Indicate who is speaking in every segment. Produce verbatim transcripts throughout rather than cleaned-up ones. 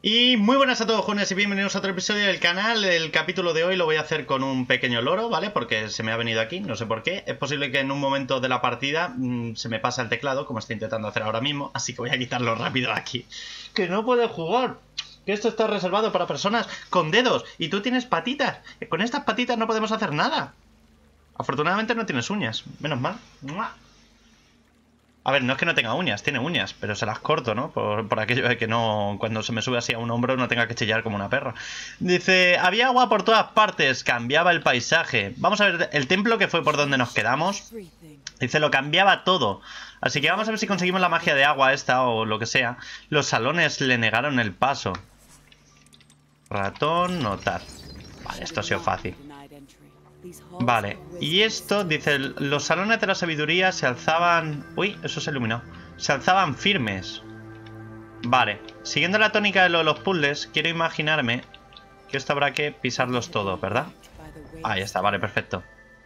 Speaker 1: Y muy buenas a todos, jóvenes, y bienvenidos a otro episodio del canal. El capítulo de hoy lo voy a hacer con un pequeño loro, ¿vale? Porque se me ha venido aquí, no sé por qué. Es posible que en un momento de la partida mmm, se me pase el teclado, como estoy intentando hacer ahora mismo. Así que voy a quitarlo rápido aquí. ¡Que no puedo jugar! Que esto está reservado para personas con dedos. Y tú tienes patitas. Con estas patitas no podemos hacer nada. Afortunadamente no tienes uñas. Menos mal. ¡Mua! A ver, no es que no tenga uñas, tiene uñas, pero se las corto, ¿no? Por, por aquello de que no, cuando se me sube así a un hombro no tenga que chillar como una perra. Dice, había agua por todas partes, cambiaba el paisaje. Vamos a ver, el templo que fue por donde nos quedamos. Dice, lo cambiaba todo. Así que vamos a ver si conseguimos la magia de agua esta o lo que sea. Los salones le negaron el paso. Ratón, notar. Vale, esto ha sido fácil. Vale, y esto, dice, los salones de la sabiduría se alzaban... Uy, eso se iluminó. Se alzaban firmes. Vale, siguiendo la tónica de lo de los puzzles, quiero imaginarme que esto habrá que pisarlos todos, ¿verdad? Ahí está, vale, perfecto.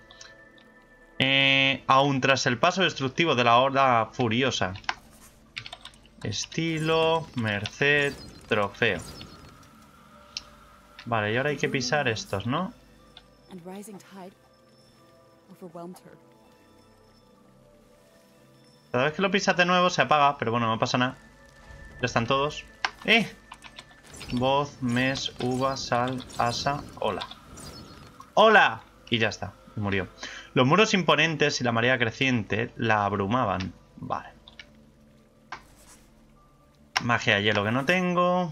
Speaker 1: Eh, aún tras el paso destructivo de la horda furiosa. Estilo, merced, trofeo. Vale, y ahora hay que pisar estos, ¿no? Cada vez que lo pisas de nuevo se apaga, pero bueno, no pasa nada. Ya están todos. ¡Eh! Voz, mes, uva, sal, asa, hola. ¡Hola! Y ya está, murió. Los muros imponentes y la marea creciente la abrumaban. Vale. Magia de hielo que no tengo.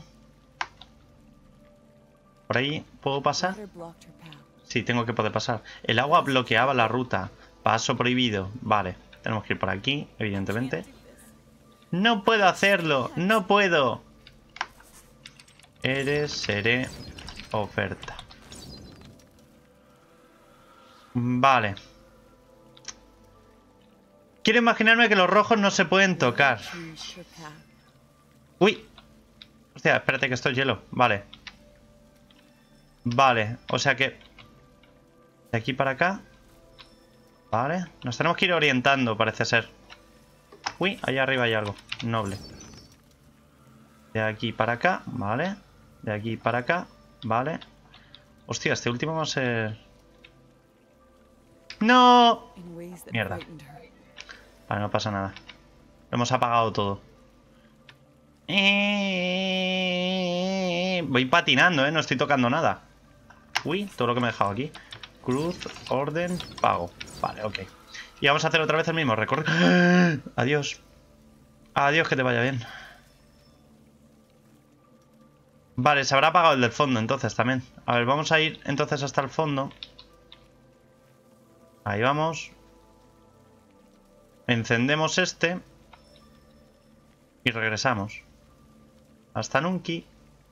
Speaker 1: ¿Por ahí puedo pasar? Sí, tengo que poder pasar. El agua bloqueaba la ruta. Paso prohibido. Vale, tenemos que ir por aquí, evidentemente. ¡No puedo hacerlo! ¡No puedo! Eres, seré, oferta. Vale. Quiero imaginarme que los rojos no se pueden tocar. ¡Uy! Hostia, espérate que esto es hielo. Vale. Vale, o sea que... de aquí para acá. Vale. Nos tenemos que ir orientando, parece ser. Uy, allá arriba hay algo. Noble. De aquí para acá. Vale. De aquí para acá. Vale. Hostia, este último va a ser... ¡No! Mierda. Vale, no pasa nada. Lo hemos apagado todo. Voy patinando, ¿eh? No estoy tocando nada. Uy, todo lo que me he dejado aquí. Cruz, orden, pago. Vale, ok. Y vamos a hacer otra vez el mismo recorrido. ¡Ah! Adiós. Adiós, que te vaya bien. Vale, se habrá apagado el del fondo entonces también. A ver, vamos a ir entonces hasta el fondo. Ahí vamos. Encendemos este. Y regresamos. Hasta Nunki.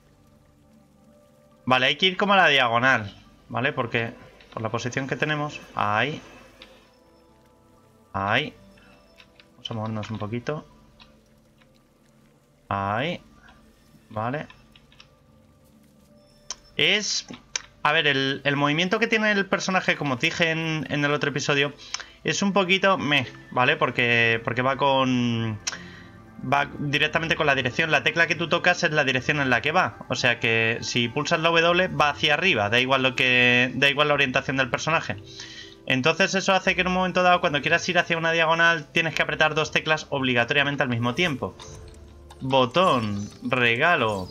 Speaker 1: Vale, hay que ir como a la diagonal. ¿Vale? Porque por la posición que tenemos. Ahí. Ahí. Vamos a movernos un poquito. Ahí. Vale. Es... A ver, el, el movimiento que tiene el personaje, como te dije en, en el otro episodio, es un poquito meh, ¿vale? Porque, porque va con... va directamente con la dirección. La tecla que tú tocas es la dirección en la que va. O sea que si pulsas la W va hacia arriba. Da igual lo que. Da igual la orientación del personaje. Entonces eso hace que en un momento dado, cuando quieras ir hacia una diagonal, tienes que apretar dos teclas obligatoriamente al mismo tiempo. Botón. Regalo.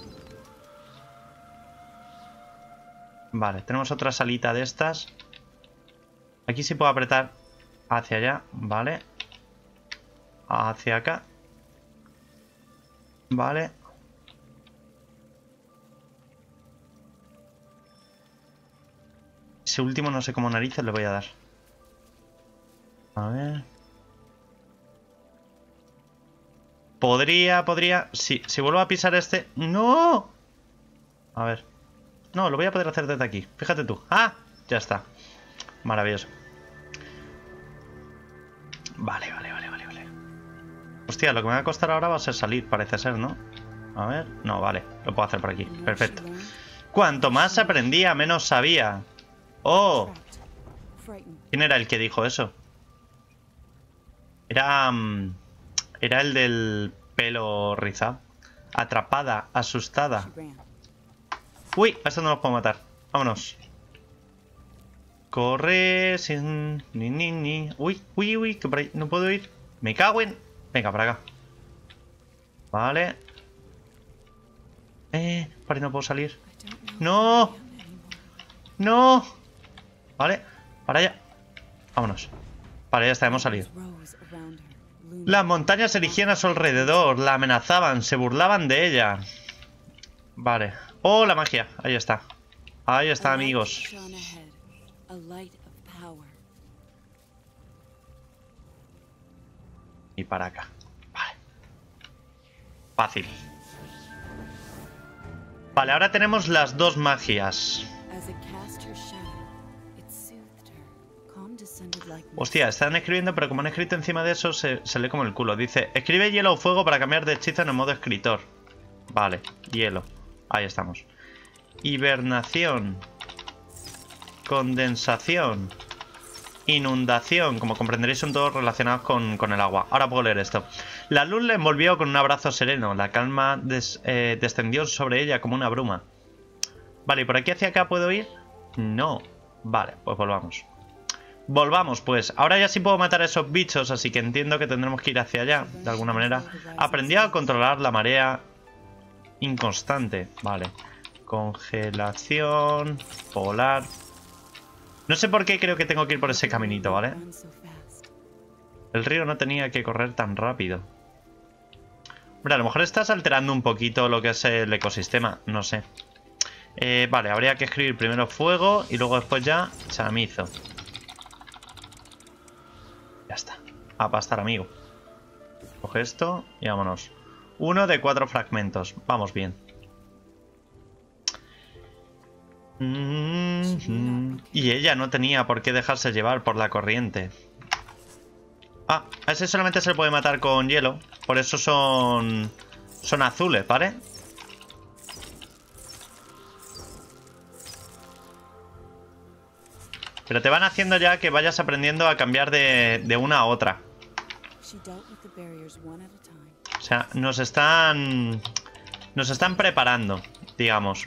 Speaker 1: Vale, tenemos otra salita de estas. Aquí sí puedo apretar hacia allá. Vale. Hacia acá. Vale. Ese último no sé cómo narices le voy a dar. A ver. Podría, podría... Sí, si vuelvo a pisar este... ¡No! A ver. No, lo voy a poder hacer desde aquí. Fíjate tú. ¡Ah! Ya está. Maravilloso. Vale, vale, vale, vale, vale. Hostia, lo que me va a costar ahora va a ser salir, parece ser, ¿no? A ver, no, vale, lo puedo hacer por aquí, perfecto. Cuanto más aprendía, menos sabía. ¡Oh! ¿Quién era el que dijo eso? Era... Um, era el del pelo rizado. Atrapada, asustada. Uy, a esto no los puedo matar. Vámonos. Corre sin... Ni, ni, ni. Uy, uy, uy, que por ahí no puedo ir. Me cago en... Venga, para acá. Vale. Eh, por ahí no puedo salir. ¡No! ¡No! Vale, para allá. Vámonos. Vale, ya está, hemos salido. Las montañas se erigían a su alrededor, la amenazaban, se burlaban de ella. Vale. ¡Oh, la magia! Ahí está. Ahí está, amigos. Y para acá. Vale. Fácil. Vale, ahora tenemos las dos magias. Hostia, están escribiendo, pero como han escrito encima de eso, se, se lee como el culo. Dice, escribe hielo o fuego para cambiar de hechizo en el modo escritor. Vale, hielo. Ahí estamos. Hibernación. Condensación. Inundación. Como comprenderéis, son todos relacionados con, con el agua. Ahora puedo leer esto. La luz le envolvió con un abrazo sereno. La calma des, eh, descendió sobre ella como una bruma. Vale, ¿y por aquí hacia acá puedo ir? No. Vale, pues volvamos. Volvamos, pues. Ahora ya sí puedo matar a esos bichos, así que entiendo que tendremos que ir hacia allá, de alguna manera. Aprendí a controlar la marea inconstante. Vale. Congelación. Polar. No sé por qué creo que tengo que ir por ese caminito, ¿vale? El río no tenía que correr tan rápido. Hombre, a lo mejor estás alterando un poquito lo que es el ecosistema. No sé. Eh, vale, habría que escribir primero fuego y luego después ya chamizo. Ya está. A pastar, amigo. Coge esto y vámonos. Uno de cuatro fragmentos. Vamos bien. Mm-hmm. Y ella no tenía por qué dejarse llevar por la corriente. Ah, a ese solamente se le puede matar con hielo. Por eso son... Son azules, ¿vale? Pero te van haciendo ya que vayas aprendiendo a cambiar de, de una a otra. O sea, nos están... Nos están preparando, digamos.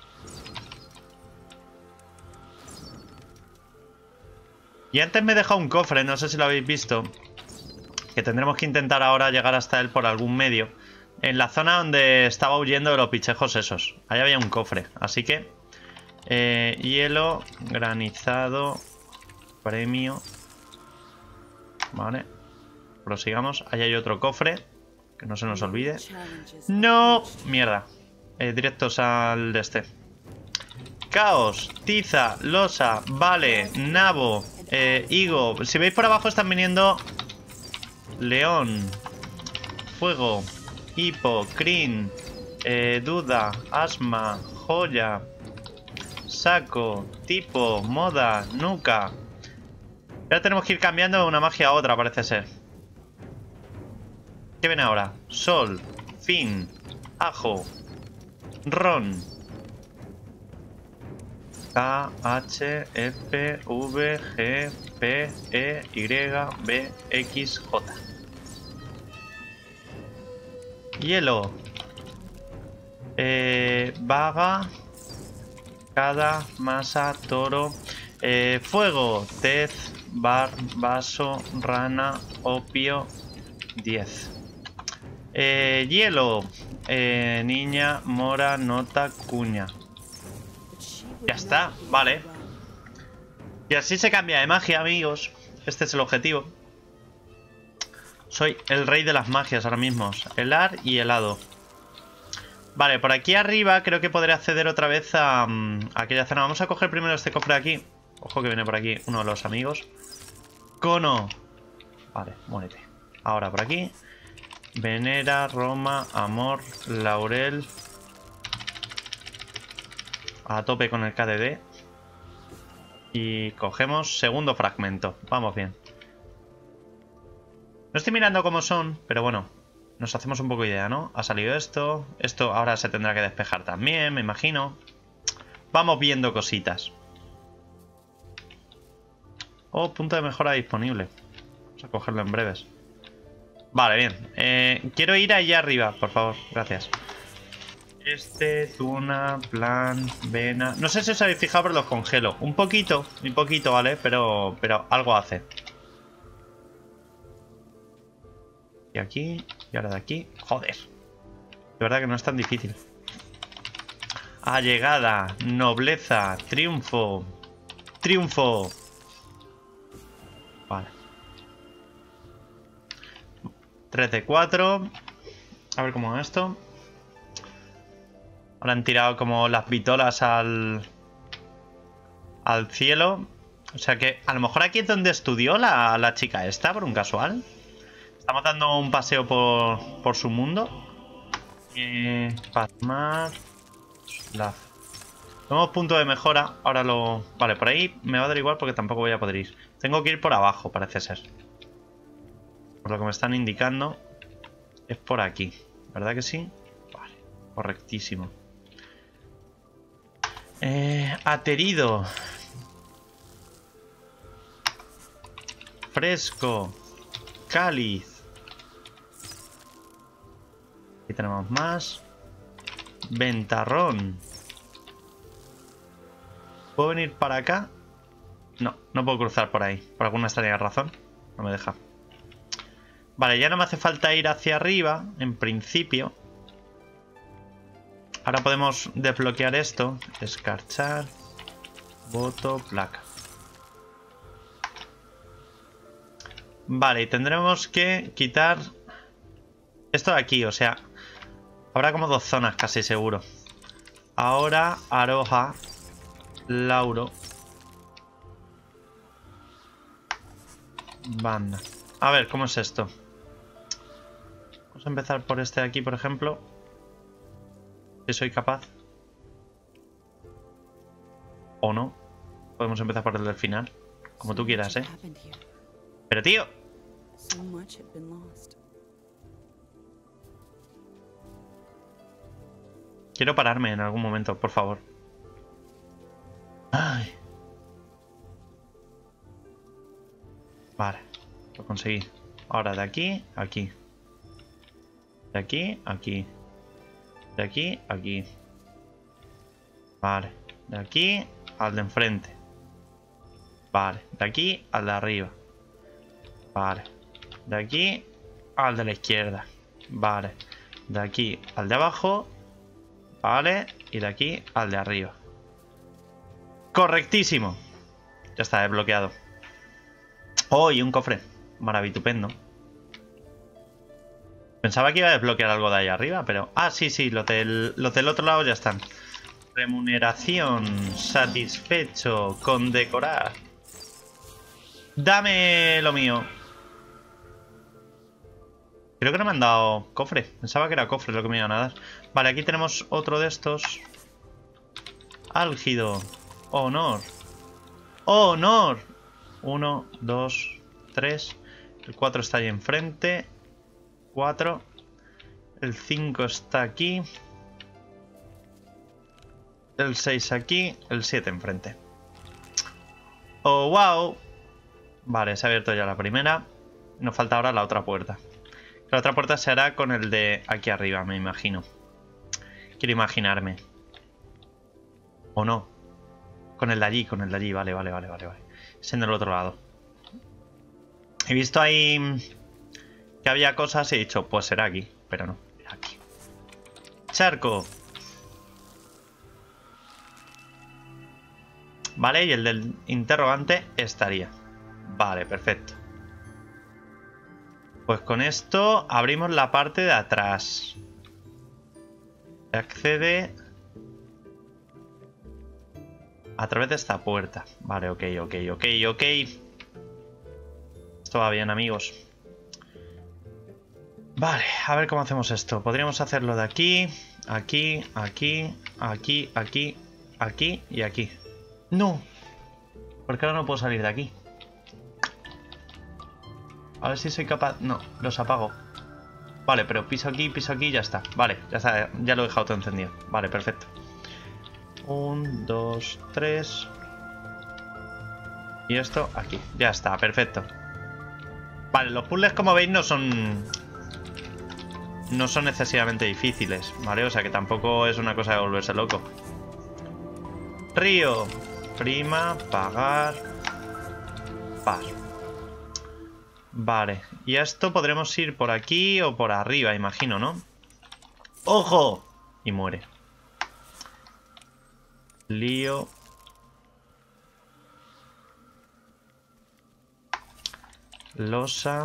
Speaker 1: Y antes me he dejado un cofre, no sé si lo habéis visto. Que tendremos que intentar ahora llegar hasta él por algún medio. En la zona donde estaba huyendo de los pichejos esos. Ahí había un cofre, así que... Eh, hielo, granizado, premio. Vale. Prosigamos. Ahí hay otro cofre. Que no se nos olvide. ¡No! Mierda. Eh, directos al de este. Caos, tiza, losa, vale, nabo, eh, higo. Si veis por abajo están viniendo león, fuego, hipo, crin, eh, duda, asma, joya, saco, tipo, moda, nuca. Ya tenemos que ir cambiando de una magia a otra, parece ser. ¿Qué viene ahora? Sol, fin, ajo, ron. K, H, F, V, G, P, E, Y, B, X, J. Hielo. Eh, vaga. Cada, masa, toro. Eh, fuego. Tez, bar, vaso, rana, opio. diez. Eh, hielo. Eh, niña, mora, nota, cuña. Ya está, vale. Y así se cambia de magia, amigos. Este es el objetivo. Soy el rey de las magias ahora mismo. Helar y helado. Vale, por aquí arriba creo que podré acceder otra vez a, a aquella zona. Vamos a coger primero este cofre de aquí. Ojo que viene por aquí uno de los amigos. Cono. Vale, muérete. Ahora por aquí. Venera, Roma, amor, laurel. A tope con el K D D. Y cogemos segundo fragmento. Vamos bien. No estoy mirando cómo son, pero bueno, nos hacemos un poco idea, ¿no? Ha salido esto. Esto ahora se tendrá que despejar también, me imagino. Vamos viendo cositas. Oh, punto de mejora disponible. Vamos a cogerlo en breves. Vale, bien. Eh, quiero ir allá arriba, por favor. Gracias. Este, tuna, plan, vena... No sé si os habéis fijado, pero los congelo. Un poquito, un poquito, ¿vale? Pero, pero algo hace. Y aquí, y ahora de aquí. Joder. De verdad que no es tan difícil. Allegada, nobleza, triunfo. Triunfo. Vale. tres de cuatro. A ver cómo es esto. Ahora han tirado como las vitolas al... al cielo. O sea que a lo mejor aquí es donde estudió la, la chica esta, por un casual. Estamos dando un paseo por, por su mundo. Eh, pasmar. La... Tenemos punto de mejora. Ahora lo... Vale, por ahí me va a dar igual porque tampoco voy a poder ir. Tengo que ir por abajo, parece ser. Por lo que me están indicando. Es por aquí. ¿Verdad que sí? Vale, correctísimo. Eh, aterido. Fresco. Cáliz. Aquí tenemos más. Ventarrón. ¿Puedo venir para acá? No, no puedo cruzar por ahí. Por alguna extraña razón. No me deja. Vale, ya no me hace falta ir hacia arriba, en principio. Ahora podemos desbloquear esto. Escarchar. Voto, placa. Vale, y tendremos que quitar esto de aquí, o sea, habrá como dos zonas casi seguro. Ahora, Aroja, Lauro. Banda. A ver, ¿cómo es esto? Vamos a empezar por este de aquí, por ejemplo. Si soy capaz. O no. Podemos empezar por el del final. Como tú quieras, ¿eh? Pero, tío. Quiero pararme en algún momento, por favor. Ay. Vale. Lo conseguí. Ahora de aquí a aquí. De aquí a aquí. De aquí a aquí. Vale. De aquí al de enfrente. Vale. De aquí al de arriba. Vale. De aquí al de la izquierda. Vale. De aquí al de abajo. Vale. Y de aquí al de arriba. Correctísimo. Ya está desbloqueado. Oh, y un cofre. Maravitupendo. Pensaba que iba a desbloquear algo de ahí arriba, pero... Ah, sí, sí, los del, los del otro lado ya están. Remuneración. Satisfecho. Condecorar. Dame lo mío. Creo que no me han dado cofre. Pensaba que era cofre lo que me iban a dar. Vale, aquí tenemos otro de estos. Álgido. Honor. Honor. Uno, dos, tres. El cuatro está ahí enfrente. cuatro. El cinco está aquí. El seis aquí. El siete enfrente. Oh, wow. Vale, se ha abierto ya la primera. Nos falta ahora la otra puerta. La otra puerta se hará con el de aquí arriba, me imagino. Quiero imaginarme. ¿O no? Con el de allí, con el de allí. Vale, vale, vale, vale, vale. Es en el otro lado. He visto ahí que había cosas y he dicho, pues será aquí. Pero no, era aquí. Charco. Vale, y el del interrogante estaría. Vale, perfecto. Pues con esto abrimos la parte de atrás. Se accede a través de esta puerta. Vale, ok, ok, ok, ok. Esto va bien, amigos. Vale, a ver cómo hacemos esto. Podríamos hacerlo de aquí, aquí, aquí, aquí, aquí, aquí y aquí. ¡No! Porque ahora no puedo salir de aquí. A ver si soy capaz... No, los apago. Vale, pero piso aquí, piso aquí y ya está. Vale, ya está, ya lo he dejado todo encendido. Vale, perfecto. Un, dos, tres. Y esto aquí. Ya está, perfecto. Vale, los puzzles como veis no son... no son excesivamente difíciles, ¿vale? O sea que tampoco es una cosa de volverse loco. Río. Prima, pagar, par. Vale, y a esto podremos ir por aquí o por arriba, imagino, ¿no? ¡Ojo! Y muere. Lío. Losa.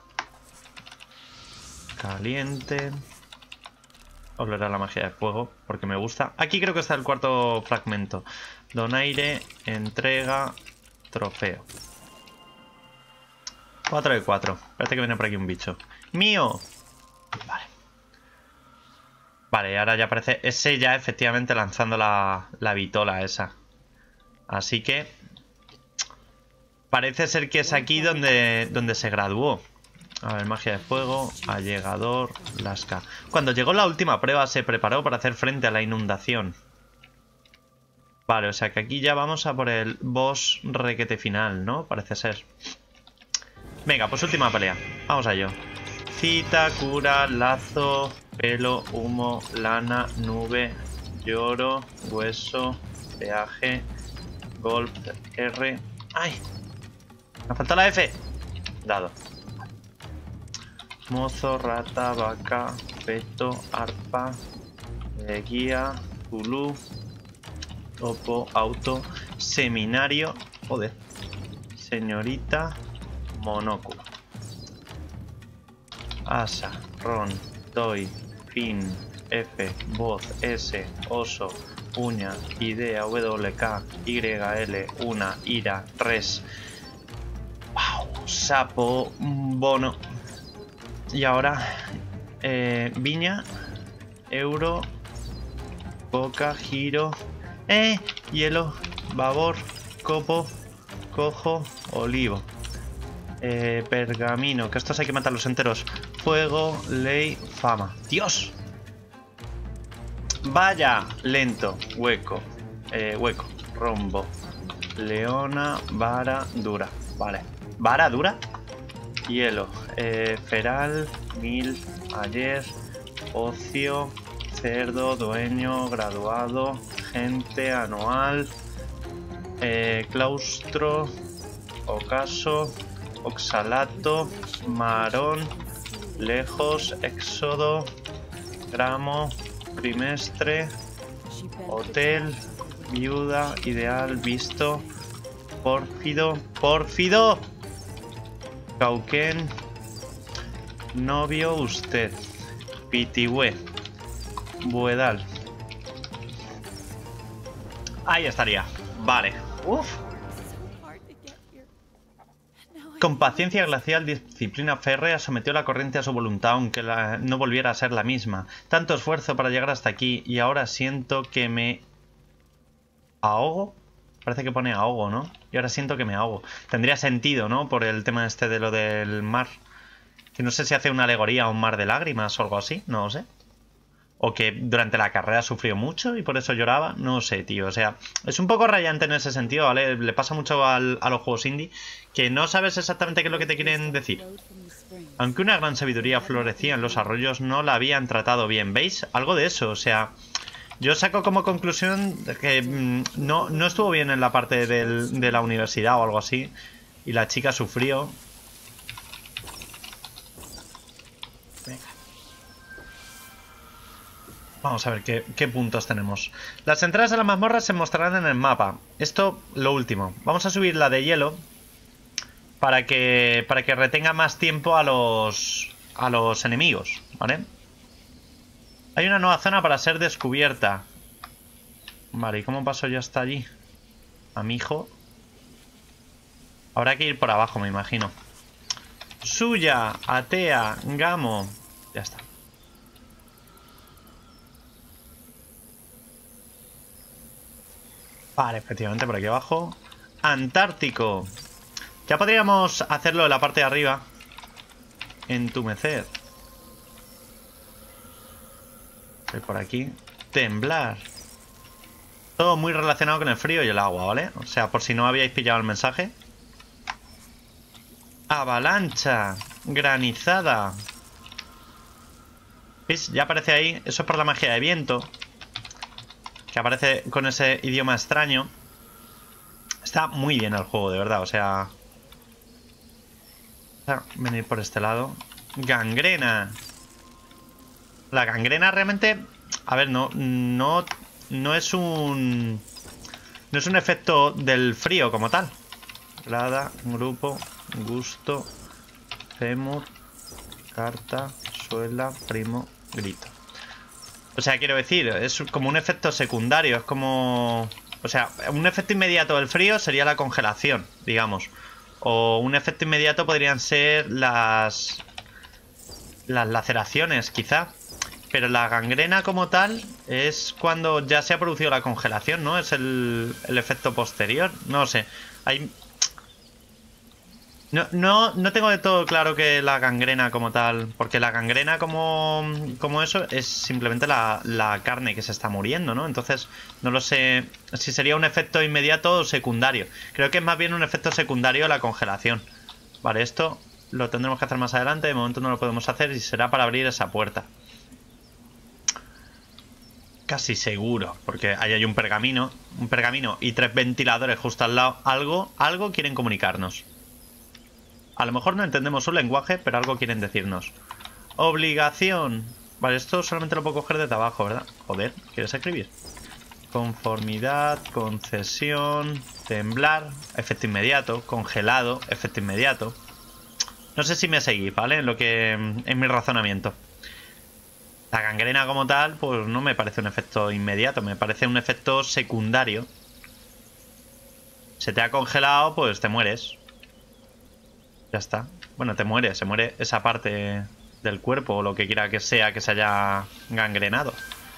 Speaker 1: Caliente. Olerá la magia de fuego, porque me gusta. Aquí creo que está el cuarto fragmento. Donaire, entrega, trofeo. cuatro de cuatro. Espérate que viene por aquí un bicho. ¡Mío! Vale. Vale, ahora ya aparece ese ya efectivamente lanzando la, la vitola esa. Así que... parece ser que es aquí donde, donde se graduó. A ver, magia de fuego, allegador, lasca. Cuando llegó la última prueba se preparó para hacer frente a la inundación. Vale, o sea que aquí ya vamos a por el boss requete final, ¿no? Parece ser. Venga, pues última pelea. Vamos a ello. Cita, cura, lazo, pelo, humo, lana, nube, lloro, hueso, peaje, golpe, R. ¡Ay! Me falta la F. Dado. Mozo, rata, vaca, peto, arpa, eh, guía, zulú, topo, auto, seminario, joder, señorita, monóculo, asa, ron, toy, fin, F, voz, S, oso, uña, idea, W, K, Y, L, una, ira, res, wow, sapo, bono. Y ahora, eh, viña, euro, coca, giro, eh, hielo, babor, copo, cojo, olivo, eh, pergamino, que estos hay que matarlos enteros, fuego, ley, fama. ¡Dios! Vaya, lento, hueco, eh, hueco, rombo, leona, vara, dura. Vale, vara, dura. Hielo, eh, feral, mil, ayer, ocio, cerdo, dueño, graduado, gente, anual, eh, claustro, ocaso, oxalato, marón, lejos, éxodo, gramo, trimestre, hotel, viuda, ideal, visto, pórfido, pórfido. Cauquén, novio, usted, Pitihue, Buedal. Ahí estaría. Vale. Uf. Con paciencia glacial, disciplina férrea, sometió la corriente a su voluntad, aunque la, no volviera a ser la misma. Tanto esfuerzo para llegar hasta aquí, y ahora siento que me ahogo. Parece que pone ahogo, ¿no? Y ahora siento que me ahogo. Tendría sentido, ¿no? Por el tema este de lo del mar. Que no sé si hace una alegoría a un mar de lágrimas o algo así. No lo sé. O que durante la carrera sufrió mucho y por eso lloraba. No sé, tío. O sea, es un poco rayante en ese sentido, ¿vale? Le pasa mucho al, a los juegos indie. Que no sabes exactamente qué es lo que te quieren decir. Aunque una gran sabiduría florecía en los arroyos, no la habían tratado bien. ¿Veis? Algo de eso. O sea... yo saco como conclusión que mmm, no, no estuvo bien en la parte del, de la universidad o algo así. Y la chica sufrió. Venga. Vamos a ver qué, qué puntos tenemos. Las entradas a las mazmorras se mostrarán en el mapa. Esto, lo último. Vamos a subir la de hielo. Para que, para que retenga más tiempo a los, a los enemigos, ¿vale? Hay una nueva zona para ser descubierta. Vale, ¿y cómo paso yo hasta allí? A mi hijo. Habrá que ir por abajo, me imagino. Suya, Atea, Gamo. Ya está. Vale, efectivamente, por aquí abajo. Antártico. Ya podríamos hacerlo en la parte de arriba. Entumecer. Por aquí. Temblar. Todo muy relacionado con el frío y el agua, ¿vale? O sea, por si no habíais pillado el mensaje. Avalancha. Granizada. ¿Veis? Ya aparece ahí. Eso es por la magia de viento. Que aparece con ese idioma extraño. Está muy bien el juego, de verdad. O sea... venir por este lado. Gangrena. La gangrena realmente... A ver, no... No, no es un... No es un efecto del frío como tal. Grada, grupo, gusto, fémur, carta, suela, primo, grito. O sea, quiero decir, es como un efecto secundario. Es como... O sea, un efecto inmediato del frío sería la congelación, digamos. O un efecto inmediato podrían ser las... Las laceraciones, quizá. Pero la gangrena como tal es cuando ya se ha producido la congelación, ¿no? Es el, el efecto posterior. No sé. Hay... No, no, no tengo de todo claro que la gangrena como tal. Porque la gangrena como, como eso es simplemente la, la carne que se está muriendo, ¿no? Entonces no lo sé si sería un efecto inmediato o secundario. Creo que es más bien un efecto secundario la congelación. Vale, esto lo tendremos que hacer más adelante. De momento no lo podemos hacer y será para abrir esa puerta. Casi seguro, porque ahí hay un pergamino. Un pergamino y tres ventiladores justo al lado. Algo, algo quieren comunicarnos. A lo mejor no entendemos su lenguaje, pero algo quieren decirnos. Obligación. Vale, esto solamente lo puedo coger desde abajo, ¿verdad? Joder, ¿quieres escribir? Conformidad, concesión, temblar, efecto inmediato, congelado, efecto inmediato. No sé si me seguís, ¿vale? En lo que... en mi razonamiento. La gangrena como tal, pues no me parece un efecto inmediato, me parece un efecto secundario. Se te ha congelado, pues te mueres. Ya está. Bueno, te mueres, se muere esa parte del cuerpo o lo que quiera que sea que se haya gangrenado.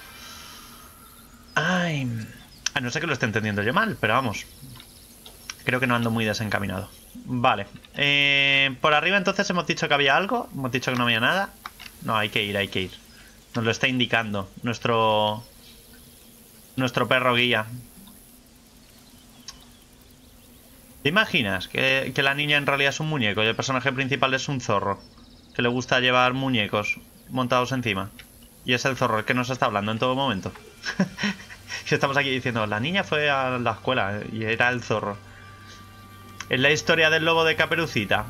Speaker 1: Ay, a no ser que lo esté entendiendo yo mal, pero vamos. Creo que no ando muy desencaminado. Vale. Eh, por arriba entonces hemos dicho que había algo. Hemos dicho que no había nada. No, hay que ir, hay que ir. Nos lo está indicando nuestro nuestro perro guía. ¿Te imaginas que, que la niña en realidad es un muñeco y el personaje principal es un zorro que le gusta llevar muñecos montados encima? Y es el zorro el que nos está hablando en todo momento. Y estamos aquí diciendo, la niña fue a la escuela y era el zorro. Es la historia del lobo de Caperucita,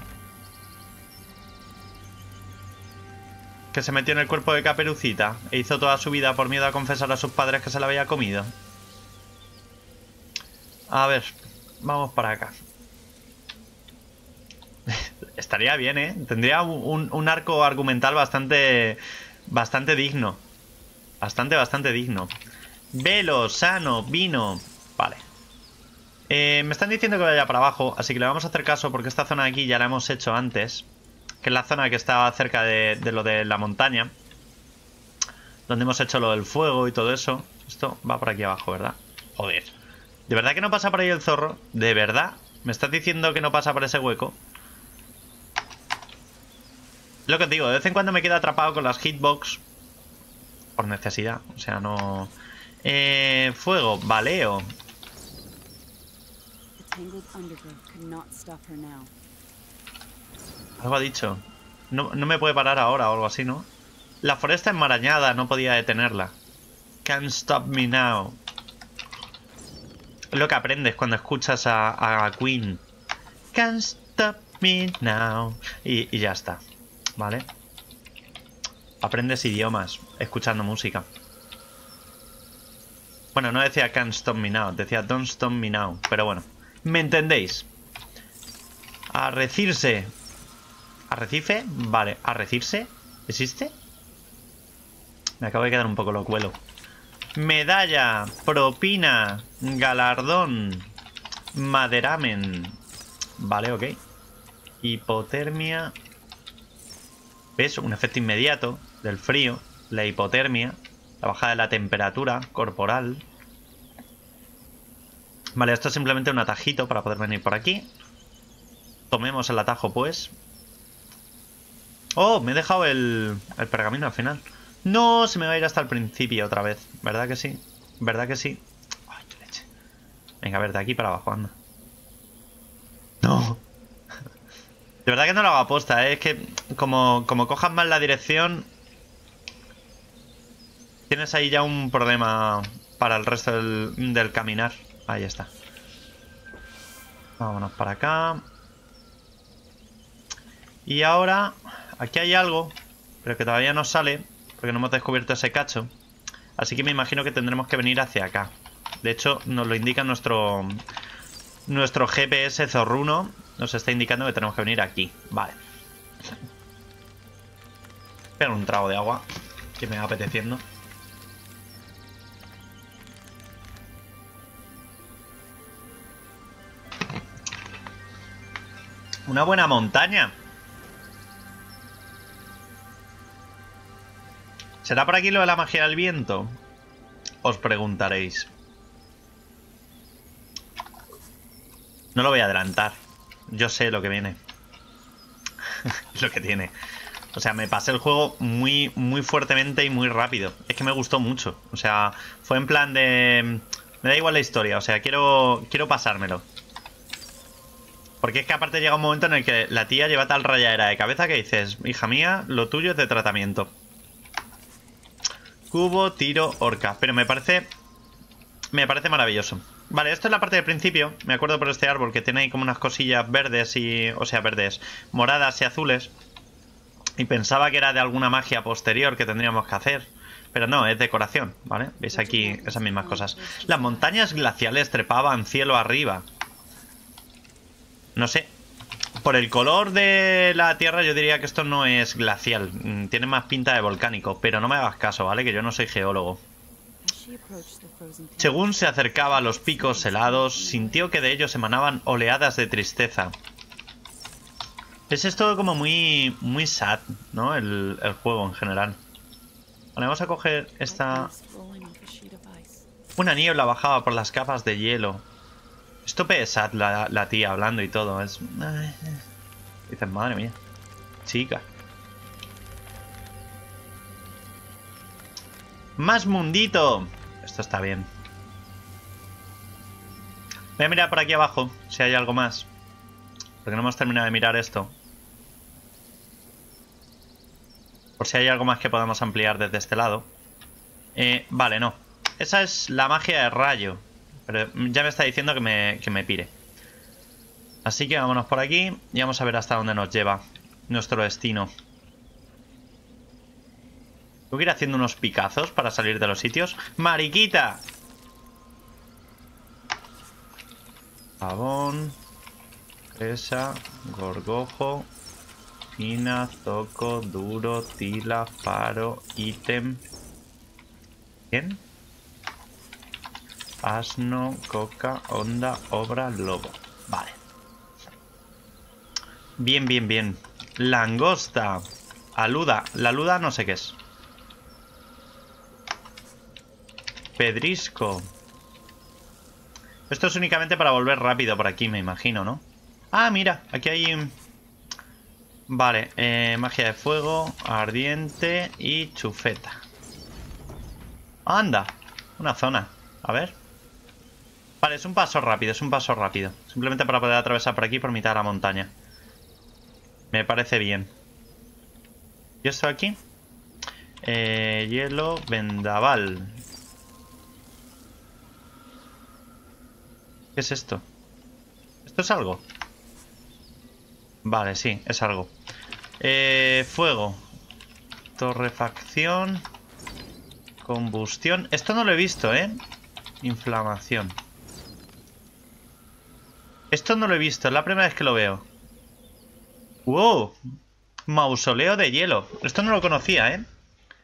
Speaker 1: que se metió en el cuerpo de Caperucita e hizo toda su vida por miedo a confesar a sus padres que se la había comido. A ver, vamos para acá. Estaría bien, ¿eh? Tendría un, un arco argumental bastante bastante digno. Bastante, bastante digno. Velo, sano, vino. Vale. Eh, me están diciendo que vaya para abajo, así que le vamos a hacer caso porque esta zona de aquí ya la hemos hecho antes. Que es la zona que está cerca de, de lo de la montaña. Donde hemos hecho lo del fuego y todo eso. Esto va por aquí abajo, ¿verdad? Joder. ¿De verdad que no pasa por ahí el zorro? ¿De verdad? ¿Me estás diciendo que no pasa por ese hueco? Lo que os digo, de vez en cuando me quedo atrapado con las hitbox. Por necesidad, o sea, no... Eh, fuego, baleo. Algo ha dicho. No, no me puede parar ahora o algo así, ¿no? La foresta enmarañada, no podía detenerla. Can't stop me now. Es lo que aprendes cuando escuchas a, a Queen. Can't stop me now. Y, y ya está. ¿Vale? Aprendes idiomas escuchando música. Bueno, no decía can't stop me now, decía don't stop me now. Pero bueno, ¿me entendéis? Arrecirse. ¿Arrecife? Vale, ¿arrecirse? ¿Existe? Me acabo de quedar un poco locuelo. Medalla, propina, galardón, maderamen. Vale, ok. Hipotermia. ¿Ves? Un efecto inmediato del frío, la hipotermia, la bajada de la temperatura corporal. Vale, esto es simplemente un atajito para poder venir por aquí. Tomemos el atajo, pues. Oh, me he dejado el, el pergamino al final. No, se me va a ir hasta el principio otra vez. ¿Verdad que sí? ¿Verdad que sí? Ay, qué leche. Venga, a ver, de aquí para abajo, anda. No. De verdad que no lo hago aposta, ¿eh? Es que como, como cojas mal la dirección... tienes ahí ya un problema para el resto del, del caminar. Ahí está. Vámonos para acá. Y ahora, aquí hay algo, pero que todavía no sale, porque no hemos descubierto ese cacho. Así que me imagino que tendremos que venir hacia acá. De hecho, nos lo indica nuestro nuestro G P S zorruno. Nos está indicando que tenemos que venir aquí. Vale. Pero un trago de agua que me va apeteciendo. Una buena montaña. ¿Será por aquí lo de la magia del viento? Os preguntaréis. No lo voy a adelantar. Yo sé lo que viene. Lo que tiene. O sea, me pasé el juego muy, muy fuertemente y muy rápido. Es que me gustó mucho. O sea, fue en plan de... Me da igual la historia. O sea, quiero, quiero pasármelo. Porque es que aparte llega un momento en el que la tía lleva tal rayadera de cabeza que dices, hija mía, lo tuyo es de tratamiento. Cubo, tiro, orca. Pero me parece... Me parece maravilloso. Vale, esto es la parte del principio. Me acuerdo por este árbol que tiene ahí como unas cosillas verdes y... O sea, verdes, moradas y azules. Y pensaba que era de alguna magia posterior que tendríamos que hacer. Pero no, es decoración, ¿vale? Veis aquí esas mismas cosas. Las montañas glaciales trepaban cielo arriba. No sé. Por el color de la tierra yo diría que esto no es glacial. Tiene más pinta de volcánico. Pero no me hagas caso, ¿vale? Que yo no soy geólogo. Según se acercaba a los picos helados, sintió que de ellos emanaban oleadas de tristeza. Es esto como muy, muy sad, ¿no? El, el juego en general. Vale, vamos a coger esta... Una niebla bajaba por las capas de hielo. Esto es sad, la, la tía hablando y todo. Es... Dices, madre mía. Chica. ¡Más mundito! Esto está bien. Voy a mirar por aquí abajo, si hay algo más. Porque no hemos terminado de mirar esto. Por si hay algo más que podamos ampliar desde este lado. Eh, vale, no. Esa es la magia de rayo. Pero ya me está diciendo que me, que me pire. Así que vámonos por aquí y vamos a ver hasta dónde nos lleva nuestro destino. Tengo que ir haciendo unos picazos para salir de los sitios. ¡Mariquita! Jabón. Fresa. Gorgojo. Fina. Zoco. Duro. Tila. Faro. Ítem. ¿Quién? Asno. Coca. Onda. Obra. Lobo. Vale. Bien, bien, bien. Langosta. Aluda. La aluda no sé qué es. Pedrisco. Esto es únicamente para volver rápido por aquí, me imagino, ¿no? Ah, mira, aquí hay... Vale, eh, magia de fuego, ardiente y chufeta. Anda, una zona. A ver. Vale, es un paso rápido, es un paso rápido. Simplemente para poder atravesar por aquí, por mitad de la montaña. Me parece bien. ¿Y esto aquí? Eh, hielo, vendaval. ¿Qué es esto? ¿Esto es algo? Vale, sí, es algo. Eh, fuego. Torrefacción. Combustión. Esto no lo he visto, ¿eh? Inflamación. Esto no lo he visto, es la primera vez que lo veo. ¡Wow! Mausoleo de hielo. Esto no lo conocía, ¿eh?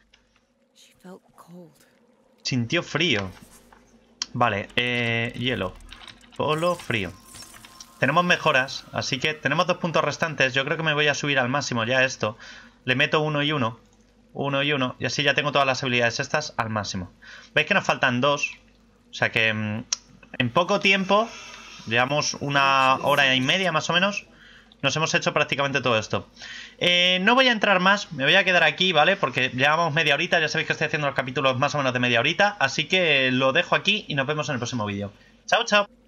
Speaker 1: Sintió frío. Vale, eh, hielo. Polo, frío. Tenemos mejoras, así que tenemos dos puntos restantes. Yo creo que me voy a subir al máximo ya esto. Le meto uno y uno. Uno y uno. Y así ya tengo todas las habilidades estas al máximo. Veis que nos faltan dos. O sea que mmm, en poco tiempo, llevamos una hora y media más o menos, nos hemos hecho prácticamente todo esto. Eh, no voy a entrar más, me voy a quedar aquí, ¿vale? Porque llevamos media horita, ya sabéis que estoy haciendo los capítulos más o menos de media horita. Así que lo dejo aquí y nos vemos en el próximo vídeo. Chao, chao.